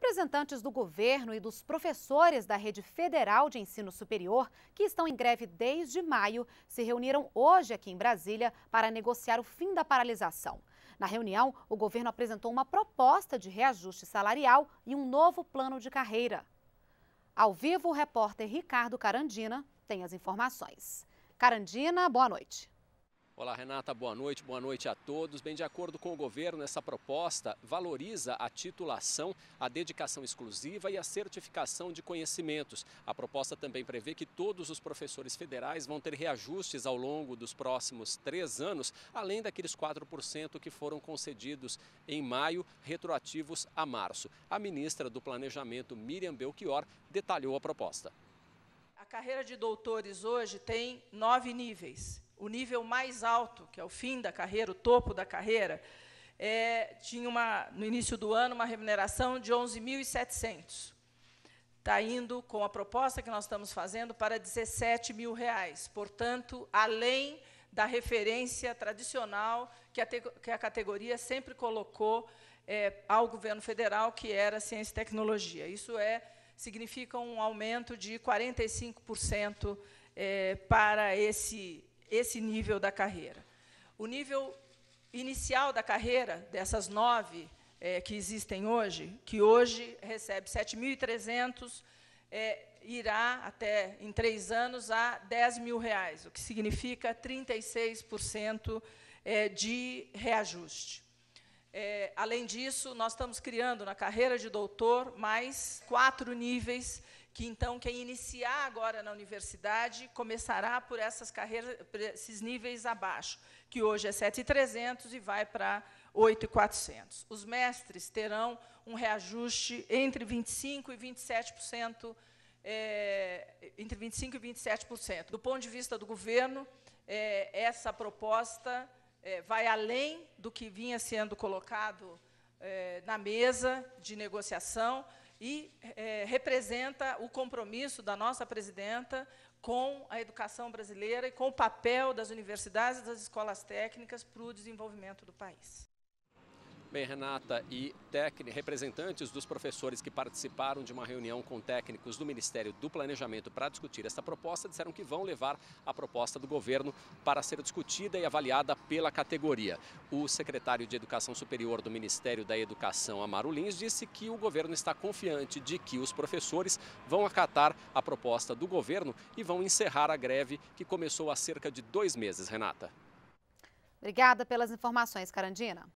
Representantes do governo e dos professores da Rede Federal de Ensino Superior, que estão em greve desde maio, se reuniram hoje aqui em Brasília para negociar o fim da paralisação. Na reunião, o governo apresentou uma proposta de reajuste salarial e um novo plano de carreira. Ao vivo, o repórter Ricardo Carandina tem as informações. Carandina, boa noite. Olá, Renata, boa noite a todos. Bem, de acordo com o governo, essa proposta valoriza a titulação, a dedicação exclusiva e a certificação de conhecimentos. A proposta também prevê que todos os professores federais vão ter reajustes ao longo dos próximos 3 anos, além daqueles 4% que foram concedidos em maio, retroativos a março. A ministra do Planejamento, Miriam Belchior, detalhou a proposta. A carreira de doutores hoje tem 9 níveis. O nível mais alto, que é o fim da carreira, o topo da carreira, tinha no início do ano uma remuneração de 11.700. Está indo, com a proposta que nós estamos fazendo, para R$17 mil. Portanto, além da referência tradicional que a categoria sempre colocou ao governo federal, que era ciência e tecnologia. Isso significa um aumento de 45% para esse nível da carreira. O nível inicial da carreira, dessas 9 que existem hoje, que hoje recebe 7.300, irá até, em 3 anos, a R$10 mil, o que significa 36% de reajuste. Além disso, nós estamos criando na carreira de doutor mais 4 níveis que, então, quem iniciar agora na universidade começará por essas carreiras, por esses níveis abaixo, que hoje é 7.300 e vai para 8.400. Os mestres terão um reajuste entre 25% e 27%, entre 25% e 27%. Do ponto de vista do governo, essa proposta vai além do que vinha sendo colocado na mesa de negociação e representa o compromisso da nossa presidenta com a educação brasileira e com o papel das universidades e das escolas técnicas para o desenvolvimento do país. Bem, Renata, e representantes dos professores que participaram de uma reunião com técnicos do Ministério do Planejamento para discutir essa proposta disseram que vão levar a proposta do governo para ser discutida e avaliada pela categoria. O secretário de Educação Superior do Ministério da Educação, Amaro Lins, disse que o governo está confiante de que os professores vão acatar a proposta do governo e vão encerrar a greve que começou há cerca de 2 meses, Renata. Obrigada pelas informações, Carandina.